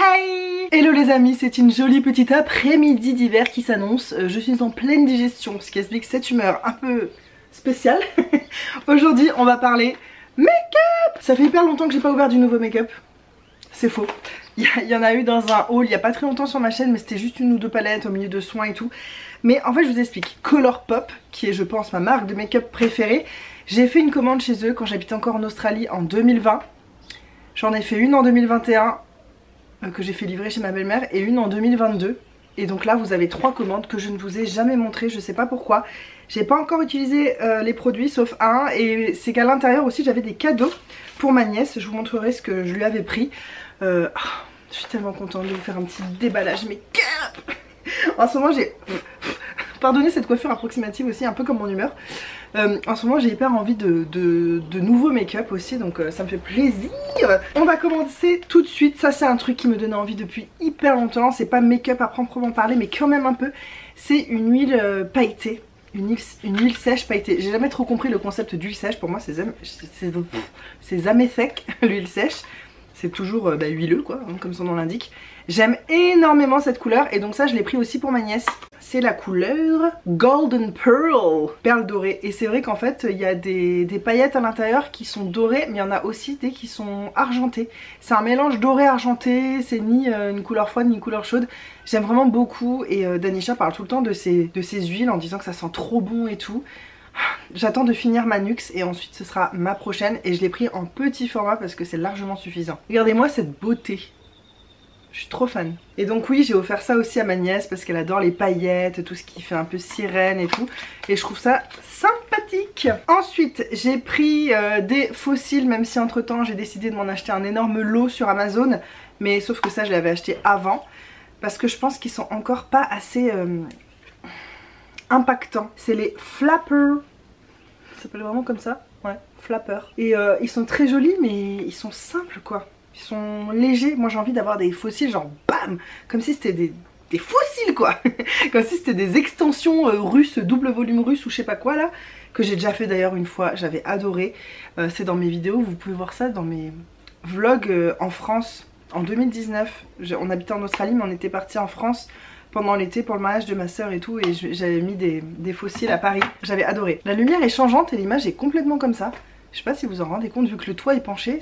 Hey! Hello les amis, c'est une jolie petite après-midi d'hiver qui s'annonce. Je suis en pleine digestion, ce qui explique cette humeur un peu spéciale. Aujourd'hui on va parler make-up. Ça fait hyper longtemps que j'ai pas ouvert du nouveau make-up. C'est faux. Il y en a eu dans un haul il y a pas très longtemps sur ma chaîne, mais c'était juste une ou deux palettes au milieu de soins et tout. Mais en fait je vous explique, Colourpop, qui est je pense ma marque de make-up préférée, j'ai fait une commande chez eux quand j'habitais encore en Australie en 2020. J'en ai fait une en 2021 que j'ai fait livrer chez ma belle-mère et une en 2022. Et donc là vous avez 3 commandes que je ne vous ai jamais montrées, je sais pas pourquoi. J'ai pas encore utilisé les produits sauf un, et c'est qu'à l'intérieur aussi j'avais des cadeaux pour ma nièce. Je vous montrerai ce que je lui avais pris. Je suis tellement contente de vous faire un petit déballage make-up. En ce moment j'ai... Pardonnez cette coiffure approximative aussi, un peu comme mon humeur. En ce moment j'ai hyper envie de nouveaux make-up aussi, donc ça me fait plaisir. On va commencer tout de suite. Ça c'est un truc qui me donnait envie depuis hyper longtemps. C'est pas make-up à proprement parler, mais quand même un peu. C'est une huile pailletée. Une huile sèche pailletée. J'ai jamais trop compris le concept d'huile sèche. Pour moi c'est jamais sec l'huile sèche. C'est toujours huileux quoi, hein, comme son nom l'indique. J'aime énormément cette couleur et donc ça je l'ai pris aussi pour ma nièce. C'est la couleur Golden Pearl, perle dorée. Et c'est vrai qu'en fait il y a des paillettes à l'intérieur qui sont dorées, mais il y en a aussi des qui sont argentées. C'est un mélange doré argenté, c'est ni une couleur froide ni une couleur chaude. J'aime vraiment beaucoup et Danisha parle tout le temps de ces huiles en disant que ça sent trop bon et tout. J'attends de finir ma Nuxe et ensuite ce sera ma prochaine, et je l'ai pris en petit format parce que c'est largement suffisant. Regardez-moi cette beauté. Je suis trop fan. Et donc oui, j'ai offert ça aussi à ma nièce parce qu'elle adore les paillettes, tout ce qui fait un peu sirène et tout. Et je trouve ça sympathique. Ensuite, j'ai pris des fossiles, même si entre temps j'ai décidé de m'en acheter un énorme lot sur Amazon. Mais sauf que ça, je l'avais acheté avant. Parce que je pense qu'ils sont encore pas assez impactants. C'est les Flapper. Ça s'appelle vraiment comme ça? Ouais, Flapper. Et ils sont très jolis, mais ils sont simples quoi. Ils sont légers. Moi j'ai envie d'avoir des fossiles genre bam, comme si c'était des fossiles quoi. Comme si c'était des extensions russes, double volume russe ou je sais pas quoi là. Que j'ai déjà fait d'ailleurs une fois, j'avais adoré. C'est dans mes vidéos, vous pouvez voir ça dans mes vlogs en France en 2019. On habitait en Australie mais on était parti en France pendant l'été pour le mariage de ma soeur et tout. Et j'avais mis des fossiles à Paris, j'avais adoré. La lumière est changeante et l'image est complètement comme ça. Je sais pas si vous en rendez compte, vu que le toit est penché,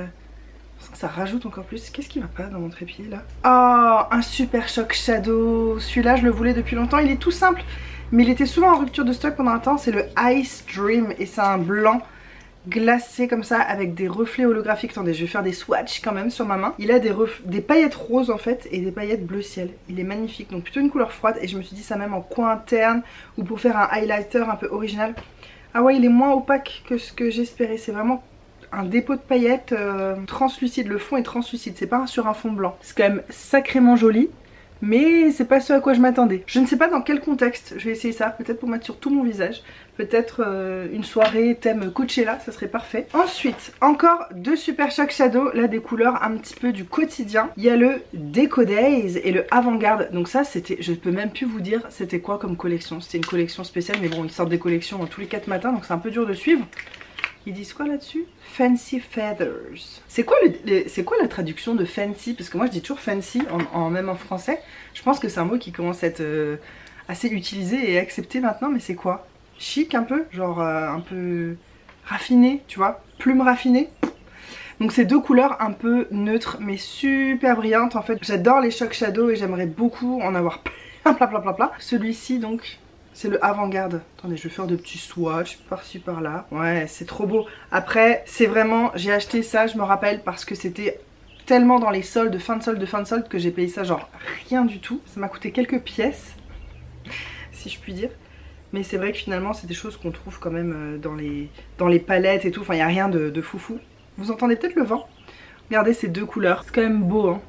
ça rajoute encore plus. Qu'est-ce qui va pas dans mon trépied là? Oh, un Super Shock Shadow. Celui-là je le voulais depuis longtemps. Il est tout simple mais il était souvent en rupture de stock pendant un temps. C'est le Ice Dream et c'est un blanc glacé comme ça avec des reflets holographiques. Attendez, je vais faire des swatchs quand même sur ma main. Il a des paillettes roses en fait et des paillettes bleu ciel. Il est magnifique, donc plutôt une couleur froide. Et je me suis dit ça même en coin interne ou pour faire un highlighter un peu original. Ah ouais, il est moins opaque que ce que j'espérais. C'est vraiment un dépôt de paillettes translucide. Le fond est translucide, c'est pas sur un fond blanc. C'est quand même sacrément joli, mais c'est pas ce à quoi je m'attendais. Je ne sais pas dans quel contexte je vais essayer ça. Peut-être pour mettre sur tout mon visage. Peut-être une soirée thème Coachella, ça serait parfait. Ensuite, encore 2 Super Shock Shadow. Là, des couleurs un petit peu du quotidien. Il y a le Deco Days et le Avant-Garde. Donc ça, c'était, je peux même plus vous dire c'était quoi comme collection. C'était une collection spéciale, mais bon, ils sortent des collections tous les 4 matins, donc c'est un peu dur de suivre. Ils disent quoi là-dessus? Fancy Feathers. C'est quoi la traduction de fancy? Parce que moi je dis toujours fancy, même en français. Je pense que c'est un mot qui commence à être assez utilisé et accepté maintenant, mais c'est quoi? Chic un peu? Genre un peu raffiné, tu vois? Plume raffinée. Donc c'est 2 couleurs un peu neutres mais super brillantes en fait. J'adore les Shock Shadow et j'aimerais beaucoup en avoir plein. Celui-ci donc... c'est le Avant-Garde. Attendez, je vais faire de petits swatchs par-ci par-là. Ouais, c'est trop beau. Après, c'est vraiment... j'ai acheté ça, je me rappelle, parce que c'était tellement dans les soldes, fin de solde, que j'ai payé ça genre rien du tout. Ça m'a coûté quelques pièces, si je puis dire. Mais c'est vrai que finalement, c'est des choses qu'on trouve quand même dans les palettes et tout. Enfin, il n'y a rien de foufou. Vous entendez peut-être le vent? Regardez ces 2 couleurs. C'est quand même beau, hein.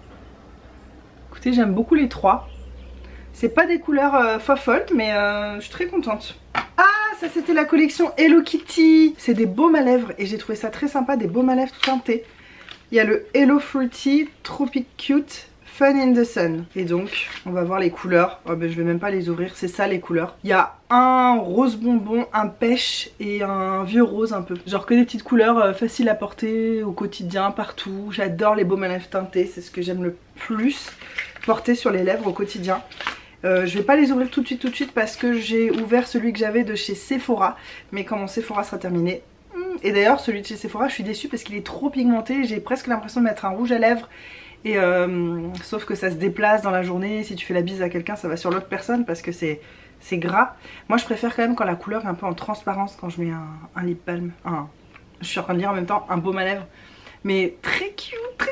Écoutez, j'aime beaucoup les 3. C'est pas des couleurs folles, mais je suis très contente. Ah, ça c'était la collection Hello Kitty. C'est des baumes à lèvres et j'ai trouvé ça très sympa, des baumes à lèvres teintés. Il y a le Hello Fruity Tropic Cute Fun in the Sun. Et donc on va voir les couleurs. Oh, ben, je vais même pas les ouvrir, c'est ça les couleurs. Il y a un rose bonbon, un pêche et un vieux rose un peu. Genre que des petites couleurs faciles à porter au quotidien, partout. J'adore les baumes à lèvres teintés, c'est ce que j'aime le plus porter sur les lèvres au quotidien. Je vais pas les ouvrir tout de suite parce que j'ai ouvert celui que j'avais de chez Sephora. Mais quand mon Sephora sera terminé. Et d'ailleurs celui de chez Sephora je suis déçue parce qu'il est trop pigmenté. J'ai presque l'impression de mettre un rouge à lèvres. Et sauf que ça se déplace dans la journée. Si tu fais la bise à quelqu'un ça va sur l'autre personne parce que c'est gras. Moi je préfère quand même quand la couleur est un peu en transparence. Quand je mets un lip balm. Je suis en train de dire en même temps un baume à lèvres. Mais très cute, très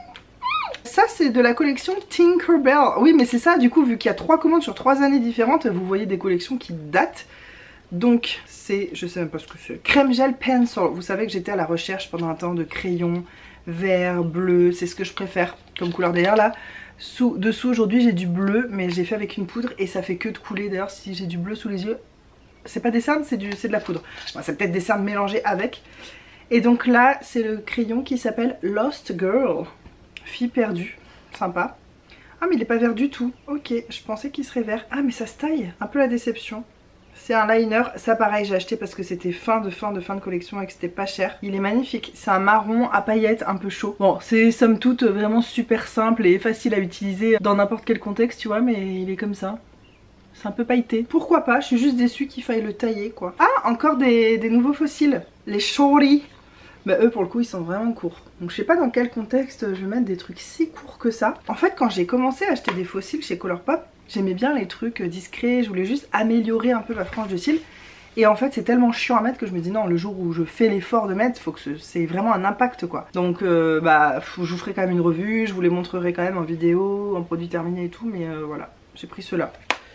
ça c'est de la collection Tinkerbell. Oui mais c'est ça du coup vu qu'il y a 3 commandes sur 3 années différentes. Vous voyez des collections qui datent. Donc c'est, je sais même pas ce que c'est. Crème gel pencil. Vous savez que j'étais à la recherche pendant un temps de crayons vert, bleu. C'est ce que je préfère comme couleur. D'ailleurs là dessous aujourd'hui j'ai du bleu. Mais j'ai fait avec une poudre et ça fait que de couler. D'ailleurs si j'ai du bleu sous les yeux, c'est pas des cernes, c'est de la poudre. Bon, c'est peut-être des cernes mélangées avec. Et donc là c'est le crayon qui s'appelle Lost Girl. Fille perdue, sympa. Ah mais il est pas vert du tout. Ok, je pensais qu'il serait vert. Ah mais ça se taille, un peu la déception. C'est un liner, ça pareil j'ai acheté parce que c'était fin de collection et que c'était pas cher. Il est magnifique, c'est un marron à paillettes un peu chaud. Bon c'est somme toute vraiment super simple et facile à utiliser dans n'importe quel contexte tu vois, mais il est comme ça. C'est un peu pailleté. Pourquoi pas, je suis juste déçue qu'il faille le tailler quoi. Ah encore des nouveaux fossiles, les shorty. Bah eux pour le coup ils sont vraiment courts. Donc je sais pas dans quel contexte je vais mettre des trucs si courts que ça. En fait quand j'ai commencé à acheter des fossiles chez Colourpop, j'aimais bien les trucs discrets, je voulais juste améliorer un peu ma frange de cils. Et en fait c'est tellement chiant à mettre que je me dis non, le jour où je fais l'effort de mettre, faut que c'est vraiment un impact quoi. Donc bah je vous ferai quand même une revue, je vous les montrerai quand même en vidéo, en produit terminé et tout, mais voilà, j'ai pris ceux-là.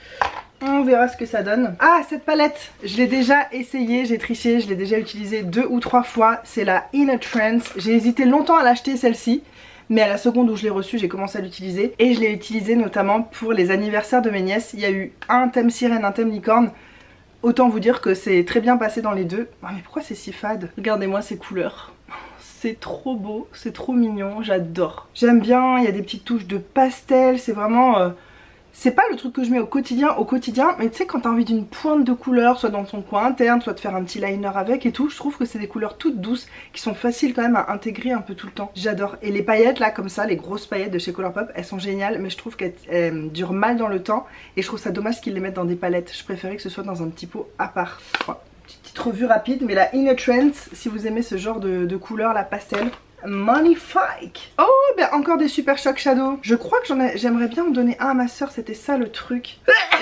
On verra ce que ça donne. Ah cette palette, je l'ai déjà essayée, j'ai triché, je l'ai déjà utilisée 2 ou 3 fois. C'est la In a Trance. J'ai hésité longtemps à l'acheter celle-ci. Mais à la seconde où je l'ai reçue, j'ai commencé à l'utiliser. Et je l'ai utilisée notamment pour les anniversaires de mes nièces. Il y a eu un thème sirène, un thème licorne. Autant vous dire que c'est très bien passé dans les deux. Oh, mais pourquoi c'est si fade? Regardez-moi ces couleurs. C'est trop beau, c'est trop mignon, j'adore. J'aime bien, il y a des petites touches de pastel, c'est vraiment... c'est pas le truc que je mets au quotidien, mais tu sais quand t'as envie d'une pointe de couleur, soit dans ton coin interne, soit de faire un petit liner avec et tout, je trouve que c'est des couleurs toutes douces, qui sont faciles quand même à intégrer un peu tout le temps. J'adore. Et les paillettes là comme ça, les grosses paillettes de chez Colourpop, elles sont géniales, mais je trouve qu'elles durent mal dans le temps, et je trouve ça dommage qu'ils les mettent dans des palettes. Je préférais que ce soit dans un petit pot à part. Voilà. Petite revue rapide, mais la In a Trance, si vous aimez ce genre de couleur, la pastel, magnifique. Oh ben encore des Super Shock Shadow. Je crois que j'aimerais bien en donner un à ma soeur, c'était ça le truc.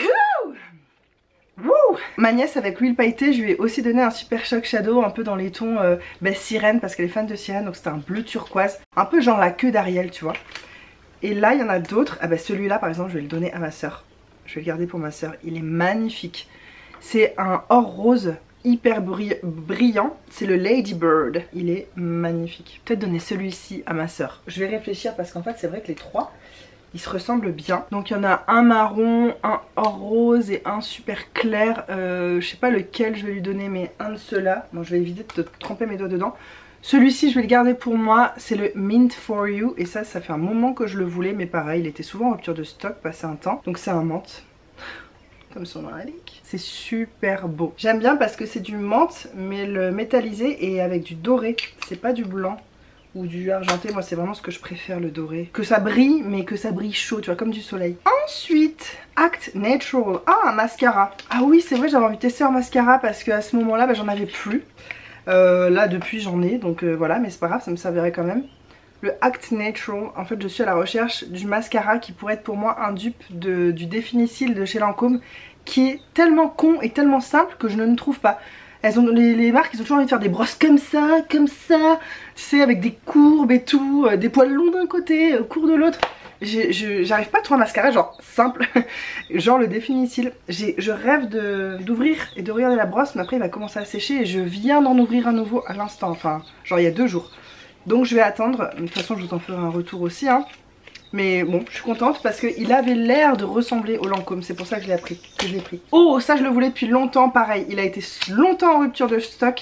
Ma nièce avec l'huile pailletée, je lui ai aussi donné un Super Shock Shadow un peu dans les tons sirène parce qu'elle est fan de sirène, donc c'était un bleu turquoise, un peu genre la queue d'Ariel tu vois. Et là il y en a d'autres, ah bah celui-là par exemple je vais le donner à ma soeur. Je vais le garder pour ma soeur, il est magnifique. C'est un or rose hyper brillant, c'est le Lady Bird, il est magnifique. Peut-être donner celui-ci à ma soeur. Je vais réfléchir parce qu'en fait c'est vrai que les trois ils se ressemblent bien. Donc il y en a un marron, un or rose et un super clair. Je sais pas lequel je vais lui donner, mais un de ceux-là. Bon je vais éviter de tremper mes doigts dedans. Celui-ci je vais le garder pour moi, c'est le Mint for You. Et ça fait un moment que je le voulais, mais pareil il était souvent en rupture de stock passé un temps. Donc c'est un menthe, comme son nom l'indique. C'est super beau. J'aime bien parce que c'est du menthe mais le métallisé et avec du doré. C'est pas du blanc ou du argenté, moi c'est vraiment ce que je préfère, le doré. Que ça brille mais que ça brille chaud, tu vois, comme du soleil. Ensuite, Act Natural. Ah, un mascara. Ah oui c'est vrai, j'avais envie de tester un mascara parce qu'à ce moment là bah, j'en avais plus. Là depuis j'en ai, donc voilà, mais c'est pas grave, ça me servirait quand même. Le Act Natural, en fait je suis à la recherche du mascara qui pourrait être pour moi un dupe du Définicil de chez Lancôme, qui est tellement con et tellement simple que je ne trouve pas. Elles ont, les marques ils ont toujours envie de faire des brosses comme ça, tu sais, avec des courbes et tout, des poils longs d'un côté, courts de l'autre. J'arrive pas à trouver un mascara genre simple, genre le Définicil. Je rêve d'ouvrir et de regarder la brosse, mais après il va commencer à sécher et je viens d'en ouvrir un nouveau à l'instant, enfin genre il y a 2 jours. Donc je vais attendre, de toute façon je vous en ferai un retour aussi hein. Mais bon, je suis contente parce qu'il avait l'air de ressembler au Lancôme, c'est pour ça que je l'ai pris. Oh, ça je le voulais depuis longtemps, pareil. Il a été longtemps en rupture de stock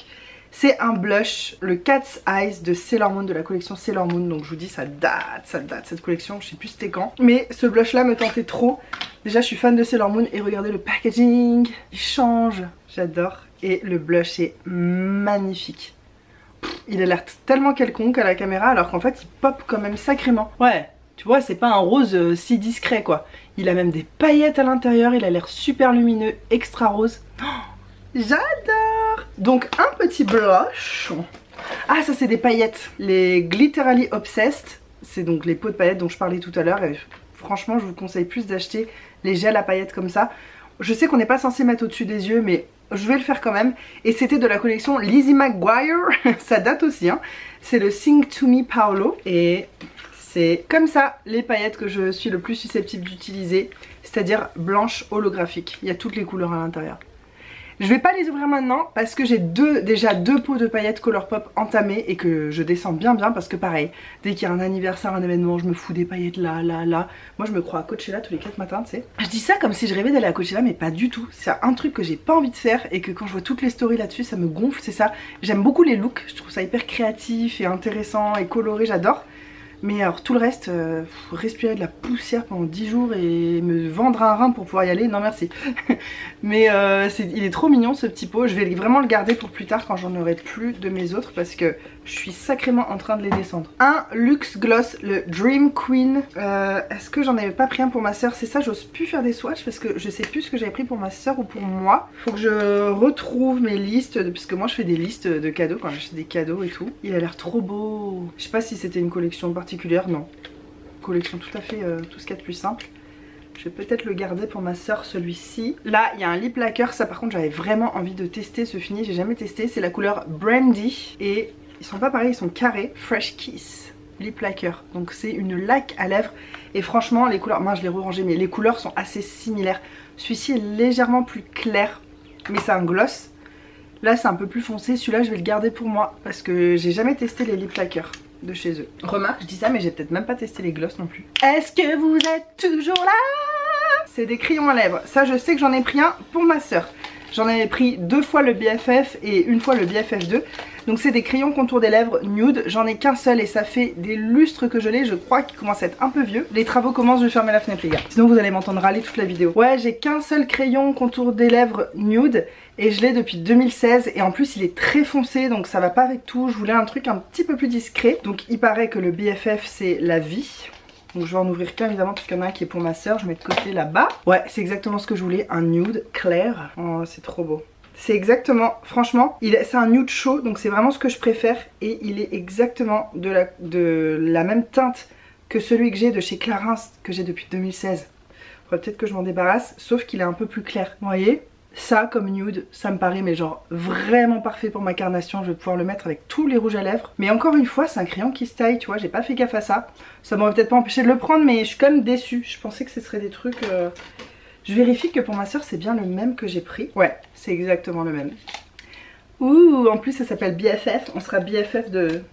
C'est un blush, le Cat's Eyes de Sailor Moon, de la collection Sailor Moon. Donc je vous dis, ça date cette collection, je sais plus c'était quand. Mais ce blush là me tentait trop. Déjà je suis fan de Sailor Moon et regardez le packaging, il change, j'adore. Et le blush est magnifique. Il a l'air tellement quelconque à la caméra alors qu'en fait il pop quand même sacrément. Ouais, tu vois, c'est pas un rose si discret quoi. Il a même des paillettes à l'intérieur, il a l'air super lumineux, extra rose. Oh, j'adore. Donc un petit blush. Ah, ça c'est des paillettes, les Glitterally Obsessed. C'est donc les pots de paillettes dont je parlais tout à l'heure. Et franchement je vous conseille plus d'acheter les gels à paillettes comme ça. Je sais qu'on n'est pas censé mettre au-dessus des yeux, mais je vais le faire quand même. Et c'était de la collection Lizzie McGuire. Ça date aussi hein. C'est le Sing to Me Paolo. Et c'est comme ça les paillettes que je suis le plus susceptible d'utiliser. C'est-à-dire blanche holographique. Il y a toutes les couleurs à l'intérieur. Je vais pas les ouvrir maintenant parce que j'ai déjà deux pots de paillettes Colourpop entamés et que je descends bien parce que pareil, dès qu'il y a un anniversaire, un événement, je me fous des paillettes là. Moi je me crois à Coachella tous les 4 matins, tu sais. Je dis ça comme si je rêvais d'aller à Coachella mais pas du tout. C'est un truc que j'ai pas envie de faire et que quand je vois toutes les stories là-dessus, ça me gonfle, c'est ça. J'aime beaucoup les looks, je trouve ça hyper créatif et intéressant et coloré, j'adore. Mais alors tout le reste, respirer de la poussière pendant 10 jours et me vendre un rein pour pouvoir y aller, non merci. Mais il est trop mignon ce petit pot, je vais vraiment le garder pour plus tard quand j'en aurai plus de mes autres parce que je suis sacrément en train de les descendre. Un Luxe Gloss, le Dream Queen. Est-ce que j'en avais pas pris un pour ma soeur? C'est ça, j'ose plus faire des swatchs parce que je sais plus ce que j'avais pris pour ma soeur ou pour moi. Faut que je retrouve mes listes, puisque moi je fais des listes de cadeaux quand j'achète des cadeaux et tout. Il a l'air trop beau. Je sais pas si c'était une collection particulière, non. Collection tout à fait tout ce qu'il y a de plus simple. Je vais peut-être le garder pour ma soeur celui-ci. Là il y a un lip lacquer, ça par contre j'avais vraiment envie de tester ce fini, j'ai jamais testé. C'est la couleur Brandy et ils sont pas pareils, ils sont carrés. Fresh Kiss lip lacquer. Donc c'est une laque à lèvres et franchement les couleurs, moi je l'ai rangé mais les couleurs sont assez similaires. Celui-ci est légèrement plus clair mais c'est un gloss. Là c'est un peu plus foncé, celui-là je vais le garder pour moi parce que j'ai jamais testé les lip lacquers de chez eux. Remarque, je dis ça mais j'ai peut-être même pas testé les gloss non plus. Est-ce que vous êtes toujours là? C'est des crayons à lèvres. Ça je sais que j'en ai pris un pour ma soeur. J'en avais pris 2 fois le BFF et une fois le BFF2. Donc c'est des crayons contour des lèvres nude. J'en ai qu'un seul et ça fait des lustres que je l'ai. Je crois qu'il commence à être un peu vieux. Les travaux commencent, je vais fermer la fenêtre les gars. Sinon vous allez m'entendre râler toute la vidéo. Ouais, j'ai qu'un seul crayon contour des lèvres nude. Et je l'ai depuis 2016 et en plus il est très foncé donc ça va pas avec tout. Je voulais un truc un petit peu plus discret. Donc il paraît que le BFF c'est la vie. Donc je vais en ouvrir qu'un évidemment parce qu'il y en a un qui est pour ma soeur. Je mets de côté là-bas. Ouais, c'est exactement ce que je voulais, un nude clair. Oh c'est trop beau. C'est exactement, franchement, c'est un nude chaud donc c'est vraiment ce que je préfère. Et il est exactement de la même teinte que celui que j'ai de chez Clarins que j'ai depuis 2016. Faudrait peut-être que je m'en débarrasse, sauf qu'il est un peu plus clair. Vous voyez ? Ça comme nude, ça me paraît mais genre vraiment parfait pour ma carnation. Je vais pouvoir le mettre avec tous les rouges à lèvres. Mais encore une fois c'est un crayon qui se taille, tu vois, j'ai pas fait gaffe à ça. Ça m'aurait peut-être pas empêché de le prendre mais je suis quand même déçue. Je pensais que ce serait des trucs... Je vérifie que pour ma soeur c'est bien le même que j'ai pris. Ouais, c'est exactement le même. Ouh, en plus ça s'appelle BFF. On sera BFF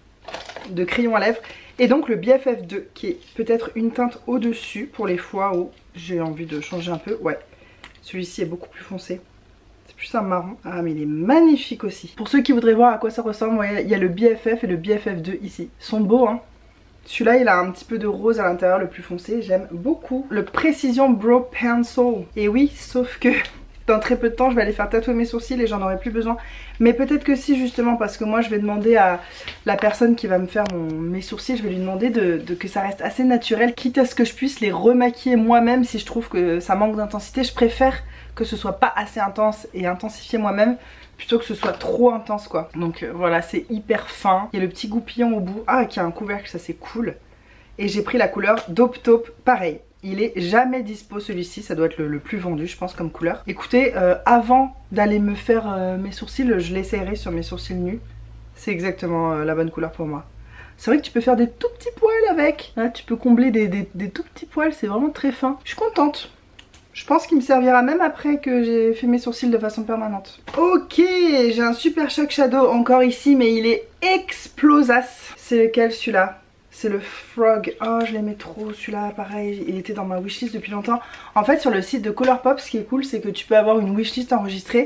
de crayon à lèvres. Et donc le BFF2 qui est peut-être une teinte au-dessus pour les fois où j'ai envie de changer un peu. Ouais, celui-ci est beaucoup plus foncé. C'est plus un marron. Ah mais il est magnifique aussi. Pour ceux qui voudraient voir à quoi ça ressemble, ouais, il y a le BFF et le BFF2 ici. Ils sont beaux hein. Celui-là il a un petit peu de rose à l'intérieur, le plus foncé, j'aime beaucoup. Le Precision Brow Pencil. Et oui, sauf que dans très peu de temps je vais aller faire tatouer mes sourcils et j'en aurai plus besoin. Mais peut-être que si justement, parce que moi je vais demander à la personne qui va me faire mes sourcils, je vais lui demander que ça reste assez naturel, quitte à ce que je puisse les remaquiller moi-même si je trouve que ça manque d'intensité. Je préfère que ce soit pas assez intense et intensifier moi-même plutôt que ce soit trop intense quoi. Donc voilà, c'est hyper fin. Il y a le petit goupillon au bout. Ah, qui a un couvercle, ça c'est cool. Et j'ai pris la couleur Dope Taupe, pareil. Il est jamais dispo celui-ci, ça doit être le plus vendu je pense comme couleur. Écoutez, avant d'aller me faire mes sourcils, je l'essayerai sur mes sourcils nus. C'est exactement la bonne couleur pour moi. C'est vrai que tu peux faire des tout petits poils avec. Là, tu peux combler des tout petits poils, c'est vraiment très fin. Je suis contente. Je pense qu'il me servira même après que j'ai fait mes sourcils de façon permanente. Ok, j'ai un super shock shadow encore ici, mais il est explosace. C'est lequel celui-là? C'est le Frog. Oh, je l'aimais trop celui-là, pareil. Il était dans ma wishlist depuis longtemps. En fait, sur le site de Colourpop, ce qui est cool, c'est que tu peux avoir une wishlist enregistrée.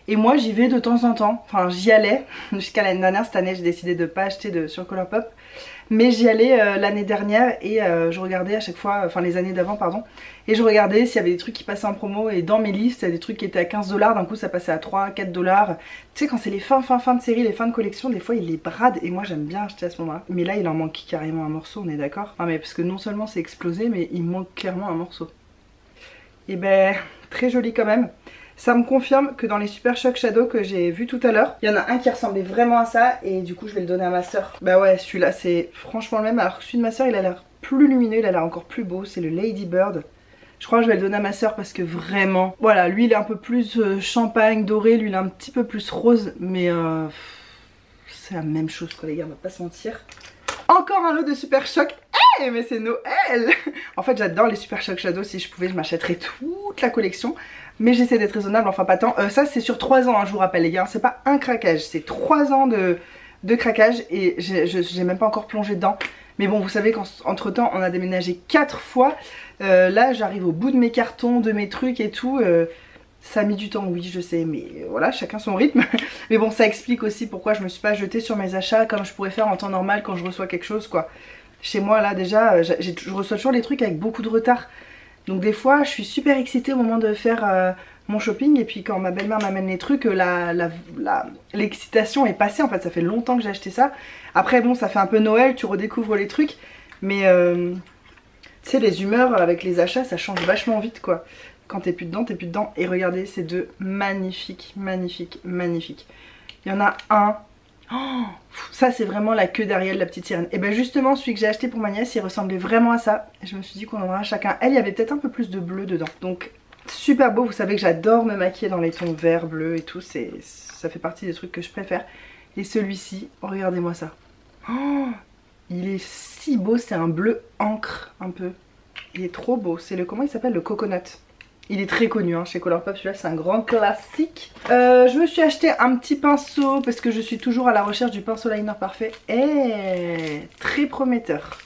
Et moi j'y vais de temps en temps, enfin j'y allais jusqu'à l'année dernière. Cette année j'ai décidé de pas acheter sur Colourpop, mais j'y allais l'année dernière et je regardais à chaque fois, enfin les années d'avant pardon, et je regardais s'il y avait des trucs qui passaient en promo, et dans mes listes il y a des trucs qui étaient à 15 $, d'un coup ça passait à 3, 4 $. Tu sais quand c'est les fins de série, les fins de collection, des fois ils les bradent et moi j'aime bien acheter à ce moment là. Mais là il en manque carrément un morceau, on est d'accord? Ah mais parce que non seulement c'est explosé, mais il manque clairement un morceau. Et ben très joli quand même. Ça me confirme que dans les Super Shock Shadow que j'ai vu tout à l'heure, il y en a un qui ressemblait vraiment à ça et du coup je vais le donner à ma soeur. Bah ouais, celui-là c'est franchement le même, alors que celui de ma soeur il a l'air plus lumineux, il a l'air encore plus beau, c'est le Lady Bird. Je crois que je vais le donner à ma soeur parce que vraiment, voilà, lui il est un peu plus champagne, doré, lui il est un petit peu plus rose, mais c'est la même chose quoi les gars, on va pas se mentir. Encore un lot de Super Shock. Hey, mais c'est Noël. En fait j'adore les Super Shock Shadow, si je pouvais je m'achèterais toute la collection. Mais j'essaie d'être raisonnable, enfin pas tant. Ça c'est sur 3 ans, hein, je vous rappelle les gars, c'est pas un craquage, c'est 3 ans de craquage et j'ai même pas encore plongé dedans. Mais bon, vous savez qu'entre temps on a déménagé 4 fois. Là j'arrive au bout de mes cartons, de mes trucs et tout. Ça a mis du temps, oui je sais, mais voilà, chacun son rythme. Mais bon, ça explique aussi pourquoi je me suis pas jetée sur mes achats comme je pourrais faire en temps normal quand je reçois quelque chose quoi. Chez moi là déjà, je reçois toujours les trucs avec beaucoup de retard. Donc des fois je suis super excitée au moment de faire mon shopping, et puis quand ma belle-mère m'amène les trucs, l'excitation est passée. En fait ça fait longtemps que j'ai acheté ça. Après bon, ça fait un peu Noël, tu redécouvres les trucs, mais tu sais les humeurs avec les achats ça change vachement vite quoi. Quand t'es plus dedans, t'es plus dedans. Et regardez ces deux, magnifiques, magnifiques, magnifiques. Il y en a un. Oh, ça c'est vraiment la queue d'Ariel, la petite sirène. Et ben justement celui que j'ai acheté pour ma nièce il ressemblait vraiment à ça. Et je me suis dit qu'on en aura chacun. Elle, il y avait peut-être un peu plus de bleu dedans. Donc super beau, vous savez que j'adore me maquiller dans les tons vert, bleu et tout. Ça fait partie des trucs que je préfère. Et celui-ci, regardez-moi ça. Oh, il est si beau, c'est un bleu encre un peu. Il est trop beau, c'est le, comment il s'appelle, le coconut. Il est très connu hein, chez Colourpop, celui-là c'est un grand classique. Je me suis acheté un petit pinceau parce que je suis toujours à la recherche du pinceau liner parfait. Et très prometteur.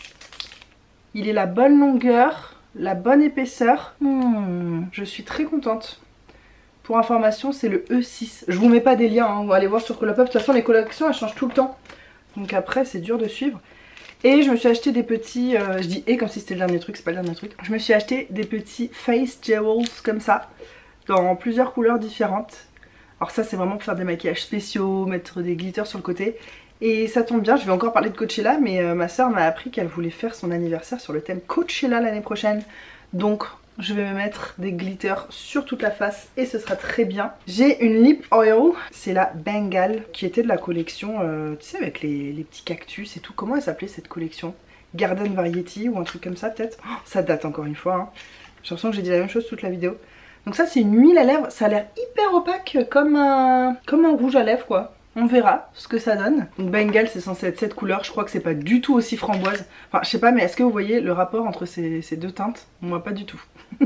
Il est la bonne longueur, la bonne épaisseur. Je suis très contente. Pour information, c'est le E6. Je vous mets pas des liens, hein, on va aller voir sur Colourpop. De toute façon les collections elles changent tout le temps. Donc après c'est dur de suivre. Et je me suis acheté des petits, je dis et comme si c'était le dernier truc, c'est pas le dernier truc. Je me suis acheté des petits face jewels comme ça, dans plusieurs couleurs différentes. Alors ça c'est vraiment pour faire des maquillages spéciaux, mettre des glitters sur le côté. Et ça tombe bien, je vais encore parler de Coachella, mais ma soeur m'a appris qu'elle voulait faire son anniversaire sur le thème Coachella l'année prochaine. Donc je vais me mettre des glitters sur toute la face et ce sera très bien. J'ai une lip oil, c'est la Bengal qui était de la collection, tu sais avec les petits cactus et tout. Comment elle s'appelait cette collection? Garden Variety ou un truc comme ça peut-être. Oh, ça date encore une fois, hein. J'ai l'impression que j'ai dit la même chose toute la vidéo. Donc ça c'est une huile à lèvres, ça a l'air hyper opaque comme un rouge à lèvres quoi. On verra ce que ça donne. Donc Bengal c'est censé être cette couleur, je crois que c'est pas du tout aussi framboise. Enfin je sais pas, mais est-ce que vous voyez le rapport entre ces deux teintes? Moi pas du tout.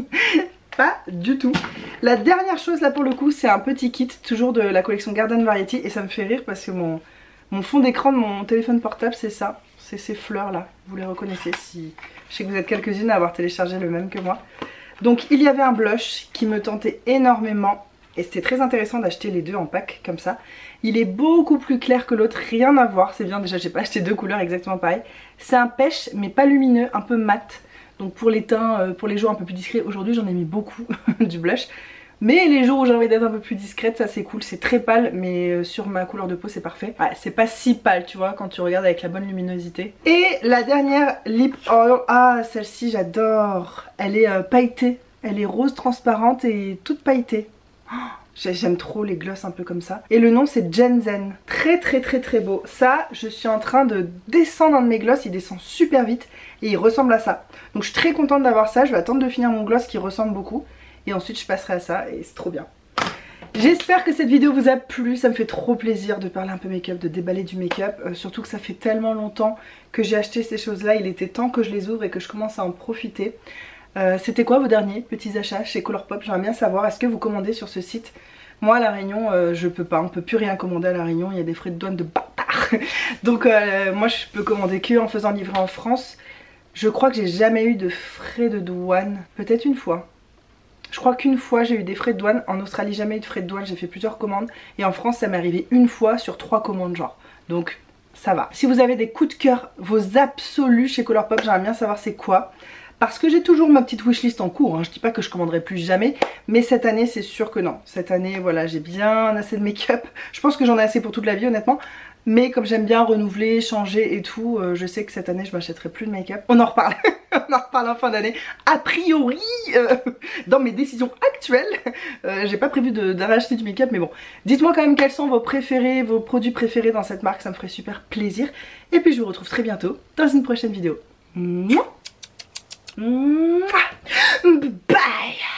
Pas du tout. La dernière chose là pour le coup c'est un petit kit, toujours de la collection Garden Variety. Et ça me fait rire parce que mon fond d'écran de mon téléphone portable c'est ça. C'est ces fleurs là, vous les reconnaissez si... Je sais que vous êtes quelques-unes à avoir téléchargé le même que moi. Donc il y avait un blush qui me tentait énormément. Et c'était très intéressant d'acheter les deux en pack comme ça. Il est beaucoup plus clair que l'autre, rien à voir. C'est bien, déjà j'ai pas acheté deux couleurs exactement pareilles. C'est un pêche mais pas lumineux, un peu mat. Donc pour les teints, pour les jours un peu plus discrets, aujourd'hui j'en ai mis beaucoup du blush. Mais les jours où j'ai envie d'être un peu plus discrète, ça c'est cool, c'est très pâle, mais sur ma couleur de peau c'est parfait. Ouais, c'est pas si pâle tu vois quand tu regardes avec la bonne luminosité. Et la dernière lip oil, ah celle-ci j'adore. Elle est pailletée, elle est rose transparente et toute pailletée. Oh, j'aime trop les gloss un peu comme ça. Et le nom c'est Genzen. Très très très très beau. Ça je suis en train de descendre un de mes gloss, il descend super vite et il ressemble à ça. Donc je suis très contente d'avoir ça, je vais attendre de finir mon gloss qui ressemble beaucoup. Et ensuite je passerai à ça et c'est trop bien. J'espère que cette vidéo vous a plu, ça me fait trop plaisir de parler un peu make-up, de déballer du make-up. Surtout que ça fait tellement longtemps que j'ai acheté ces choses là, il était temps que je les ouvre et que je commence à en profiter. C'était quoi vos derniers petits achats chez Colourpop? J'aimerais bien savoir, est-ce que vous commandez sur ce site? Moi à La Réunion je peux pas, on peut plus rien commander à La Réunion, il y a des frais de douane de bâtard. Donc moi je peux commander que en faisant livrer en France. Je crois que j'ai jamais eu de frais de douane, peut-être une fois. Je crois qu'une fois j'ai eu des frais de douane. En Australie jamais eu de frais de douane, j'ai fait plusieurs commandes. Et en France ça m'est arrivé une fois sur 3 commandes genre. Donc ça va. Si vous avez des coups de cœur, vos absolus chez Colourpop, j'aimerais bien savoir c'est quoi. Parce que j'ai toujours ma petite wishlist en cours, hein. Je dis pas que je commanderai plus jamais, mais cette année c'est sûr que non. Cette année voilà, j'ai bien assez de make-up. Je pense que j'en ai assez pour toute la vie honnêtement. Mais comme j'aime bien renouveler, changer et tout, je sais que cette année je m'achèterai plus de make-up. On en reparle, on en reparle en fin d'année. A priori, dans mes décisions actuelles, j'ai pas prévu de racheter du make-up, mais bon. Dites-moi quand même quels sont vos préférés, vos produits préférés dans cette marque, ça me ferait super plaisir. Et puis je vous retrouve très bientôt dans une prochaine vidéo. Mouah. Mouah. Bye.